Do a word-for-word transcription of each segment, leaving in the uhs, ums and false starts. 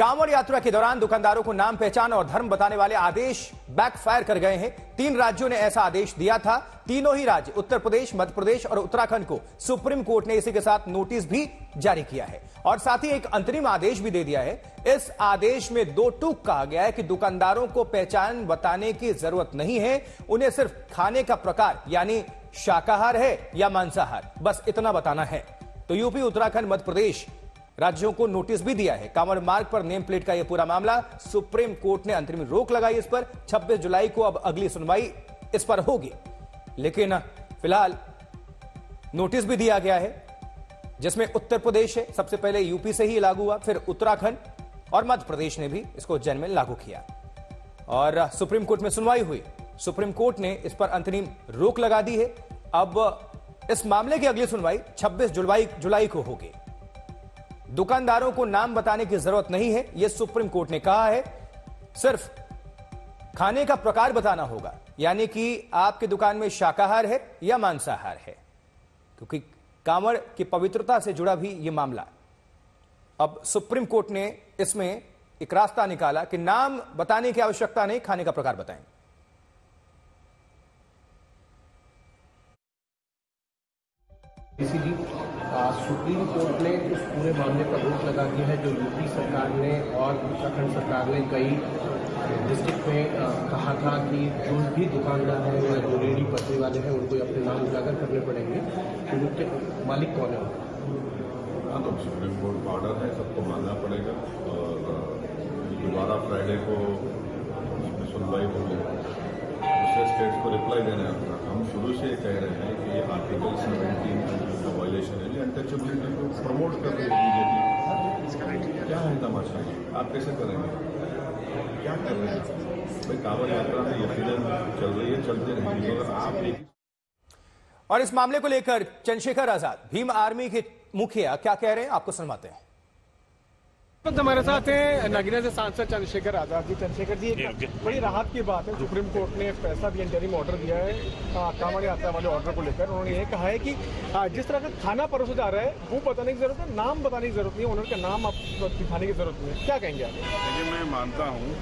कांवड़ यात्रा के दौरान दुकानदारों को नाम, पहचान और धर्म बताने वाले आदेश बैकफायर कर गए हैं। तीन राज्यों ने ऐसा आदेश दिया था। तीनों ही राज्य उत्तर प्रदेश, मध्य प्रदेश और उत्तराखंड को सुप्रीम कोर्ट ने इसी के साथ नोटिस भी जारी किया है और साथ ही एक अंतरिम आदेश भी दे दिया है। इस आदेश में दो टूक कहा गया है कि दुकानदारों को पहचान बताने की जरूरत नहीं है, उन्हें सिर्फ खाने का प्रकार यानी शाकाहार है या मांसाहार, बस इतना बताना है। तो यूपी, उत्तराखंड, मध्य प्रदेश राज्यों को नोटिस भी दिया है। कांवड़ मार्ग पर नेम प्लेट का यह पूरा मामला, सुप्रीम कोर्ट ने अंतरिम रोक लगाई इस पर। छब्बीस जुलाई को अब अगली सुनवाई इस पर होगी, लेकिन फिलहाल नोटिस भी दिया गया है जिसमें उत्तर प्रदेश है, सबसे पहले यूपी से ही लागू हुआ, फिर उत्तराखंड और मध्य प्रदेश ने भी इसको उज्जैन में लागू किया और सुप्रीम कोर्ट में सुनवाई हुई। सुप्रीम कोर्ट ने इस पर अंतरिम रोक लगा दी है। अब इस मामले की अगली सुनवाई छब्बीस जुलाई जुलाई को होगी। दुकानदारों को नाम बताने की जरूरत नहीं है, यह सुप्रीम कोर्ट ने कहा है, सिर्फ खाने का प्रकार बताना होगा, यानी कि आपकी दुकान में शाकाहार है या मांसाहार है, क्योंकि कांवड़ की पवित्रता से जुड़ा भी यह मामला। अब सुप्रीम कोर्ट ने इसमें एक रास्ता निकाला कि नाम बताने की आवश्यकता नहीं, खाने का प्रकार बताएं। इसीलिए सुप्रीम कोर्ट ने उस पूरे मामले पर रोक लगा दी है जो यूपी सरकार ने और उत्तराखंड सरकार ने कई डिस्ट्रिक्ट में आ, कहा था कि जो भी दुकानदार हैं या जो रेडी पटरी वाले हैं उनको अपने नाम उजागर करने पड़ेंगे कि उनके मालिक कौन है। हाँ, तो सुप्रीम कोर्ट का ऑर्डर है, सबको मानना पड़ेगा और दोबारा फ्राइडे को सुनवाई होगी। दूसरे स्टेट्स को रिप्लाई देना है अपना। हम शुरू से कह रहे हैं कि आर्टिकल सेवेंटीन का वायलेशन है, ये अनटचेबिलिटी को प्रमोट कर रही है बीजेपी। क्या है तमाशा, आप कैसे करेंगे, क्या कर रहे हैं भाई? कांवड़ यात्रा में यकीनन चल रही है, चलते रहेगी, मगर आप एक। और इस मामले को लेकर चंद्रशेखर आजाद, भीम आर्मी के मुखिया, क्या कह रहे हैं आपको सुनवाते हैं। हमारे साथ हैं नगीना से सांसद चंद्रशेखर आजाद जी। चंद्रशेखर जी, एक बड़ी राहत की बात है, सुप्रीम कोर्ट ने ऐसा भी इंटरिम ऑर्डर दिया है कांवड़ यात्रा वाले ऑर्डर को लेकर। उन्होंने ये कहा है कि जिस तरह का खाना परोसा जा रहा है वो बताने की जरूरत है, नाम बताने की जरूरत नहीं है, ओनर का नाम आप दिखाने की जरूरत नहीं है। क्या कहेंगे आप? देखिए, मैं मानता हूँ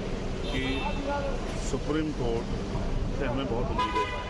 कि सुप्रीम कोर्ट से हमें बहुत उम्मीदें हैं,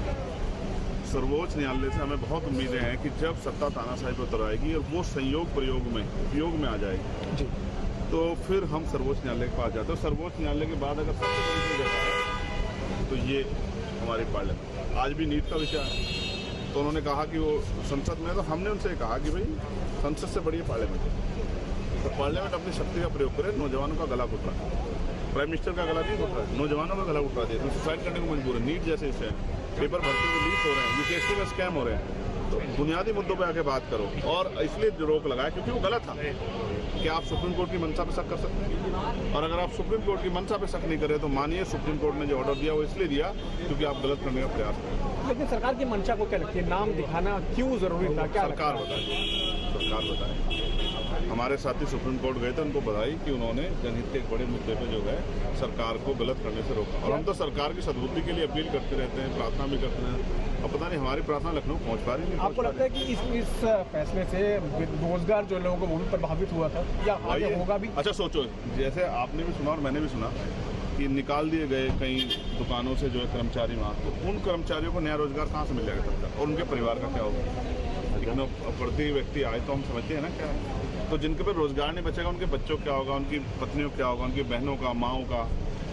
सर्वोच्च न्यायालय से हमें बहुत उम्मीदें हैं कि जब सत्ता तानाशाही पर उतर आएगी और वो संयोग प्रयोग में उपयोग में आ जाएगी जी, तो फिर हम सर्वोच्च न्यायालय के पास जाते हैं। सर्वोच्च न्यायालय के बाद अगर सबसे बड़ी जगह है तो ये हमारी पार्लियामेंट। आज भी नीट का विषय है, तो उन्होंने कहा कि वो संसद में, तो हमने उनसे कहा कि भाई संसद से बड़ी पार्लियामेंट है, तो पार्लियामेंट अपनी शक्ति का प्रयोग करे। नौजवानों का गला घुट रहा है, प्राइम मिनिस्टर का गला नहीं घुट रहा है, नौजवानों का गला घुट रहा है, तो सुसाइड करने को मजबूर है। नीट जैसे विषय, पेपर भरते हुए लीक हो रहे हैं, यूपीएससी में स्कैम हो रहे हैं, तो बुनियादी मुद्दों पे आके बात करो। और इसलिए रोक लगाया क्योंकि वो गलत था कि आप सुप्रीम कोर्ट की मंशा पे शक कर सकते हैं, और अगर आप सुप्रीम कोर्ट की मंशा पे शक नहीं करें तो मानिए सुप्रीम कोर्ट ने जो ऑर्डर दिया वो इसलिए दिया क्योंकि आप गलत करने का प्रयास करें। लेकिन सरकार की मंशा को क्या लगती है, नाम दिखाना क्यों जरूरी था? क्या सरकार बताए, सरकार बताए। हमारे साथी सुप्रीम कोर्ट गए थे, उनको बधाई कि उन्होंने जनहित के एक बड़े मुद्दे पे जो है सरकार को गलत करने से रोका। और हम तो सरकार की सद्बुद्धि के लिए अपील करते रहते हैं, प्रार्थना भी करते हैं, और पता नहीं हमारी प्रार्थना लखनऊ पहुंच पा रही नहीं। आपको लगता है कि इस इस फैसले से रोजगार जो लोगों को वो भी प्रभावित हुआ था या आगे होगा भी? अच्छा सोचो, जैसे आपने भी सुना और मैंने भी सुना कि निकाल दिए गए कई दुकानों से जो है कर्मचारी वहाँ, तो उन कर्मचारियों को नया रोजगार कहाँ से मिल जाएगा तब तक, और उनके परिवार का क्या होगा? लेकिन प्रति व्यक्ति आए तो हम समझते हैं ना क्या है, तो जिनके पर रोजगार नहीं बचेगा उनके बच्चों क्या होगा, उनकी पत्नियों क्या होगा, उनकी बहनों का, माओं का।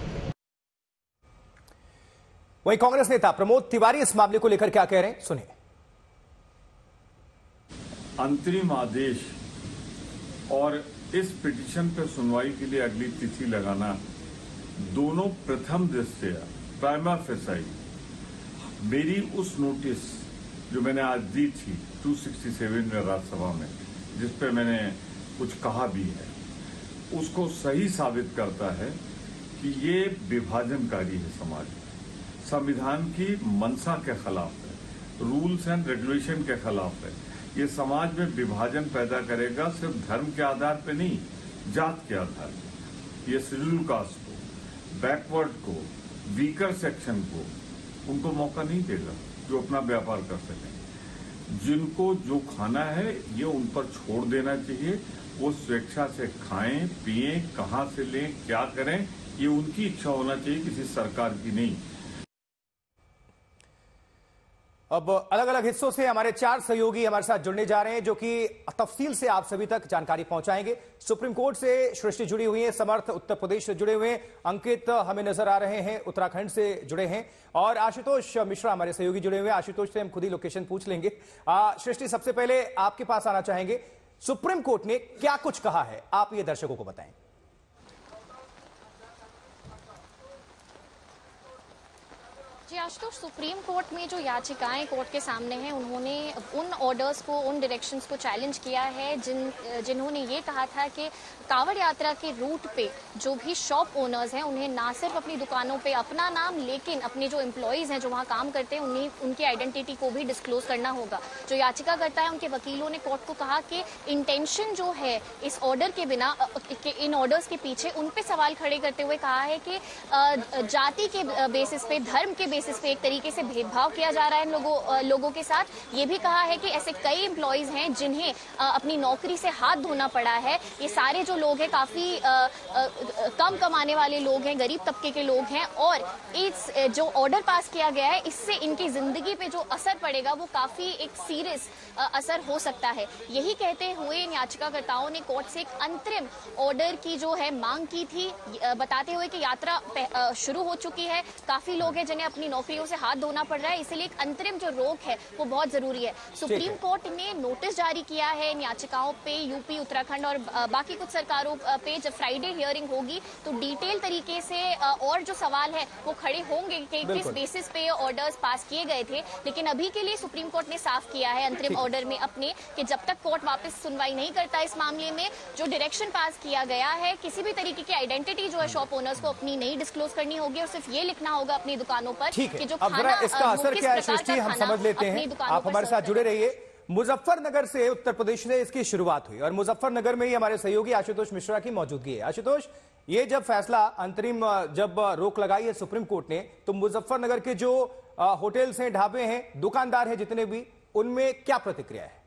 वहीं कांग्रेस नेता प्रमोद तिवारी इस मामले को लेकर क्या कह रहे हैं, सुनिए। अंतरिम आदेश और इस पिटीशन पर सुनवाई के लिए अगली तिथि लगाना दोनों प्रथम दृष्टया प्राइमा फेसाई मेरी उस नोटिस जो मैंने आज दी थी दो सौ सरसठ में राज्यसभा में, जिस पे मैंने कुछ कहा भी है, उसको सही साबित करता है कि ये विभाजनकारी है, समाज संविधान की मंशा के खिलाफ है, रूल्स एंड रेगुलेशन के खिलाफ है। ये समाज में विभाजन पैदा करेगा, सिर्फ धर्म के आधार पे नहीं, जात के आधार पे। ये शेड्यूल कास्ट को, बैकवर्ड को, वीकर सेक्शन को, उनको मौका नहीं देगा जो अपना व्यापार कर सकें। जिनको जो खाना है ये उन पर छोड़ देना चाहिए, वो स्वेच्छा से खाएं, पिएं, कहां से लें, क्या करें, ये उनकी इच्छा होना चाहिए, किसी सरकार की नहीं। अब अलग अलग हिस्सों से हमारे चार सहयोगी हमारे साथ जुड़ने जा रहे हैं, जो कि तफसील से आप सभी तक जानकारी पहुंचाएंगे। सुप्रीम कोर्ट से सृष्टि जुड़ी हुई है, समर्थ उत्तर प्रदेश से जुड़े हुए हैं, अंकित हमें नजर आ रहे हैं उत्तराखंड से जुड़े हैं, और आशुतोष मिश्रा हमारे सहयोगी जुड़े हुए हैं। आशुतोष से हम खुद ही लोकेशन पूछ लेंगे। सृष्टि, सबसे पहले आपके पास आना चाहेंगे, सुप्रीम कोर्ट ने क्या कुछ कहा है, आप ये दर्शकों को बताएं। जी आशुतोष, सुप्रीम कोर्ट में जो याचिकाएं कोर्ट के सामने हैं, उन्होंने उन ऑर्डर्स को, उन डायरेक्शंस को चैलेंज किया है जिन जिन्होंने ये कहा था कि कांवड़ यात्रा के रूट पे जो भी शॉप ओनर्स हैं, उन्हें ना सिर्फ अपनी दुकानों पे अपना नाम, लेकिन अपने जो एम्प्लॉयज हैं जो वहाँ काम करते हैं, उन्हें उनकी आइडेंटिटी को भी डिस्क्लोज करना होगा। जो याचिका करता है, उनके वकीलों ने कोर्ट को कहा कि इंटेंशन जो है इस ऑर्डर के बिना, इन ऑर्डर्स के पीछे, उन पे सवाल खड़े करते हुए कहा है कि जाति के बेसिस पे, धर्म के बेसिस पे एक तरीके से भेदभाव किया जा रहा है इन लोगों लोगों के साथ। ये भी कहा है कि ऐसे कई एम्प्लॉयज हैं जिन्हें अपनी नौकरी से हाथ धोना पड़ा है। ये सारे जो लोग हैं काफी आ, आ, कम कमाने वाले लोग हैं, गरीब तबके के लोग हैं, और इस जो ऑर्डर पास किया गया है, इससे इनकी जिंदगी पे जो असर पड़ेगा वो काफी एक सीरियस असर हो सकता है। यही कहते हुए इन याचिकाकर्ताओं ने कोर्ट से एक अंतरिम ऑर्डर की जो है मांग की थी, बताते हुए कि यात्रा शुरू हो चुकी है, काफी लोग हैं जिन्हें अपनी नौकरियों से हाथ धोना पड़ रहा है, इसलिए एक अंतरिम जो रोक है वो बहुत जरूरी है। सुप्रीम कोर्ट ने नोटिस जारी किया है इन याचिकाओं पे, यूपी, उत्तराखंड और बाकी कुछ सरकारों पे जब फ्राइडे हियरिंग होगी तो डिटेल तरीके से और जो सवाल है वो खड़े होंगे कि किस बेसिस पे ऑर्डर्स पास किए गए थे। लेकिन अभी के लिए सुप्रीम कोर्ट ने साफ किया है अंतरिम ऑर्डर में अपने कि जब तक कोर्ट वापस सुनवाई नहीं करता इस मामले में, जो डायरेक्शन पास किया गया है, किसी भी तरीके की आइडेंटिटी जो है शॉप ओनर्स को अपनी नहीं डिस्क्लोज करनी होगी, और सिर्फ ये लिखना होगा अपनी दुकानों पर कि जो अब जरा इसका असर क्या है सृष्टि, हम समझ लेते हैं। आप हमारे साथ जुड़े रहिए। मुजफ्फरनगर से उत्तर प्रदेश से इसकी शुरुआत हुई और मुजफ्फरनगर में ही हमारे सहयोगी आशुतोष मिश्रा की मौजूदगी है। आशुतोष, ये जब फैसला अंतरिम जब रोक लगाई है सुप्रीम कोर्ट ने, तो मुजफ्फरनगर के जो होटल्स हैं, ढाबे हैं, दुकानदार हैं जितने भी, उनमें क्या प्रतिक्रिया है?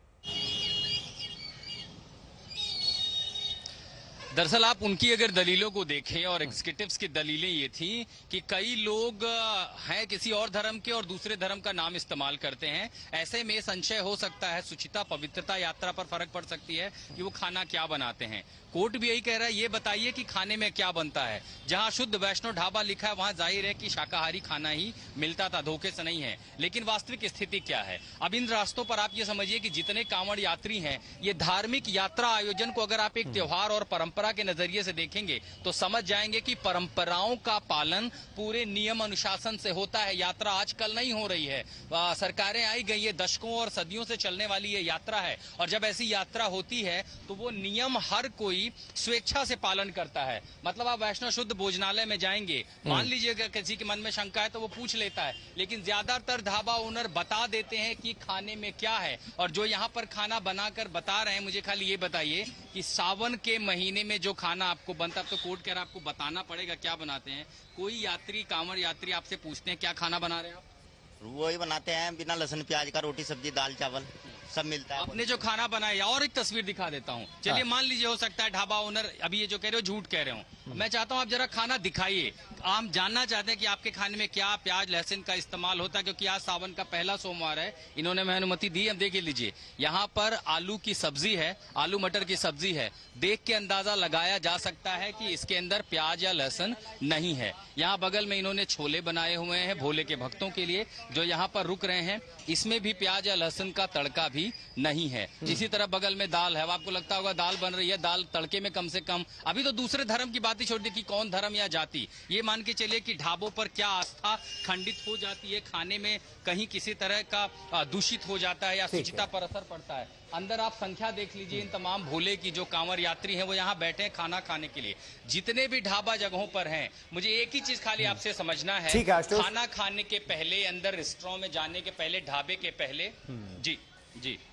दरअसल आप उनकी अगर दलीलों को देखें, और एग्जीक्यूटिव्स की दलीलें ये थी कि कई लोग हैं किसी और धर्म के और दूसरे धर्म का नाम इस्तेमाल करते हैं, ऐसे में संशय हो सकता है, शुचिता, पवित्रता, यात्रा पर फर्क पड़ सकती है कि वो खाना क्या बनाते हैं। कोर्ट भी यही कह रहा है, ये बताइए कि खाने में क्या बनता है। जहां शुद्ध वैष्णव ढाबा लिखा है वहां जाहिर है कि शाकाहारी खाना ही मिलता था, धोखे से नहीं है। लेकिन वास्तविक स्थिति क्या है? अब इन रास्तों पर आप ये समझिए कि जितने कांवड़ यात्री हैं, ये धार्मिक यात्रा आयोजन को अगर आप एक त्योहार और परंपरा के नजरिए से देखेंगे तो समझ जाएंगे कि परंपराओं का पालन पूरे नियम अनुशासन से होता है। यात्रा आजकल नहीं हो रही है, आ, सरकारें आई गई है, दशकों और सदियों से चलने वाली ये यात्रा है, और जब ऐसी यात्रा होती है तो वो नियम हर कोई स्वेच्छा से पालन करता है। मतलब आप वैष्णव शुद्ध भोजनालय में जाएंगे, मान लीजिए किसी के मन में शंका है तो वो पूछ लेता है, लेकिन ज्यादातर ढाबा ओनर बता देते हैं कि खाने में क्या है। और जो यहाँ पर खाना बनाकर बता रहे हैं, मुझे खाली ये बताइए कि सावन के महीने में जो खाना आपको बनता है, तो कोर्ट कह रहा है आपको बताना पड़ेगा क्या बनाते हैं। कोई यात्री, कांवड़ यात्री आपसे पूछते हैं क्या खाना बना रहे हैं आप? वही बनाते हैं, बिना लहसुन प्याज का, रोटी सब्जी दाल चावल सब मिलता है। आपने जो खाना बनाया, और एक तस्वीर दिखा देता हूँ। चलिए मान लीजिए हो सकता है ढाबा ओनर अभी ये जो कह रहे हो झूठ कह रहे हो, मैं चाहता हूँ आप जरा खाना दिखाइए। हम जानना चाहते हैं कि आपके खाने में क्या प्याज लहसुन का इस्तेमाल होता है, क्योंकि आज सावन का पहला सोमवार है, इन्होंने हमें अनुमति दी। हम देख लीजिए, यहाँ पर आलू की सब्जी है, आलू मटर की सब्जी है। देख के अंदाजा लगाया जा सकता है कि इसके अंदर प्याज या लहसुन नहीं है। यहाँ बगल में इन्होंने छोले बनाए हुए हैं भोले के भक्तों के लिए जो यहाँ पर रुक रहे हैं, इसमें भी प्याज या लहसुन का तड़का भी नहीं है। इसी तरह बगल में दाल है, आपको लगता होगा दाल बन रही है, दाल तड़के में कम से कम। अभी तो दूसरे धर्म की बात ही छोड़ दी कि कौन धर्म या जाति, ये मान के चलिए कि ढाबों पर क्या आस्था खंडित हो जाती है, खाने में कहीं किसी तरह का दूषित हो जाता है या शुचिता पर असर पड़ता है। अंदर आप संख्या देख लीजिए इन तमाम भोले की, जो कांवड़ यात्री हैं वो यहाँ बैठे हैं खाना खाने के लिए। जितने भी ढाबा जगहों पर हैं, मुझे एक ही चीज खाली आपसे समझना है, है खाना खाने के पहले, अंदर रेस्टोरेंट में जाने के पहले, ढाबे के पहले, जी जी